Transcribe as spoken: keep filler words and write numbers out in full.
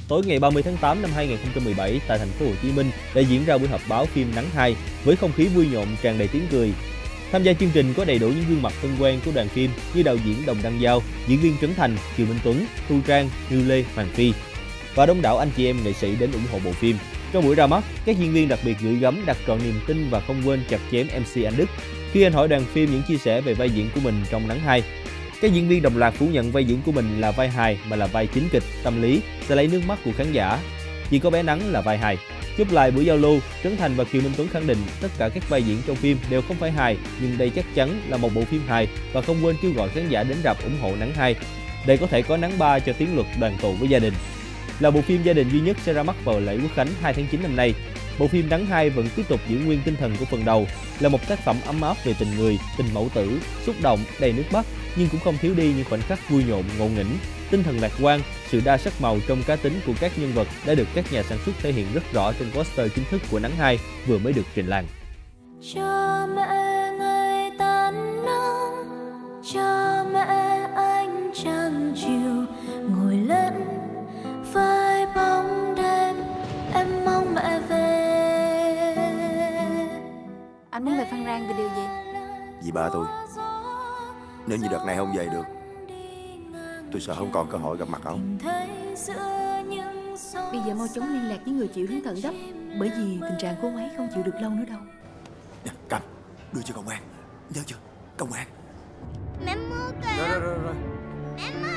Tối ngày ba mươi tháng tám năm hai nghìn không trăm mười bảy tại thành phố Hồ Chí Minh đã diễn ra buổi họp báo phim Nắng hai với không khí vui nhộn tràn đầy tiếng cười. Tham gia chương trình có đầy đủ những gương mặt thân quen của đoàn phim như đạo diễn Đồng Đăng Giao, diễn viên Trấn Thành, Kiều Minh Tuấn, Thu Trang, Như Lê, Hoàng Phi và đông đảo anh chị em nghệ sĩ đến ủng hộ bộ phim. Trong buổi ra mắt, các diễn viên đặc biệt gửi gắm đặt trọn niềm tin và không quên chặt chém em xê Anh Đức khi anh hỏi đoàn phim những chia sẻ về vai diễn của mình trong Nắng hai. Các diễn viên đồng loạt phủ nhận vai diễn của mình là vai hài mà là vai chính kịch, tâm lý sẽ lấy nước mắt của khán giả. Chỉ có bé Nắng là vai hài. Chúc lại buổi giao lưu, Trấn Thành và Kiều Minh Tuấn khẳng định tất cả các vai diễn trong phim đều không phải hài, nhưng đây chắc chắn là một bộ phim hài và không quên kêu gọi khán giả đến rạp ủng hộ Nắng hai. Đây có thể có Nắng ba cho tiếng luật đoàn tụ với gia đình. Là bộ phim gia đình duy nhất sẽ ra mắt vào lễ Quốc khánh hai tháng chín năm nay. Bộ phim Nắng hai vẫn tiếp tục giữ nguyên tinh thần của phần đầu, là một tác phẩm ấm áp về tình người, tình mẫu tử, xúc động, đầy nước mắt, nhưng cũng không thiếu đi những khoảnh khắc vui nhộn, ngộ nghĩnh, tinh thần lạc quan, sự đa sắc màu trong cá tính của các nhân vật đã được các nhà sản xuất thể hiện rất rõ trên poster chính thức của Nắng hai vừa mới được trình làng. Cha mẹ ngày tan nắng, cha mẹ anh chẳng chịu ngồi lẫn vai bóng đêm, em mong mẹ về. Anh muốn về Phan Rang vì điều gì? Vì ba tôi. Nếu như đợt này không về được, tôi sợ không còn cơ hội gặp mặt ông. Bây giờ mau chóng liên lạc với người chịu đứng tận gấp, bởi vì tình trạng của ông ấy không chịu được lâu nữa đâu. Nè, cầm, đưa cho công an. Nhớ chưa? Công an. Mẹ mua kìa. Rồi rồi rồi rồi. Mẹ mua.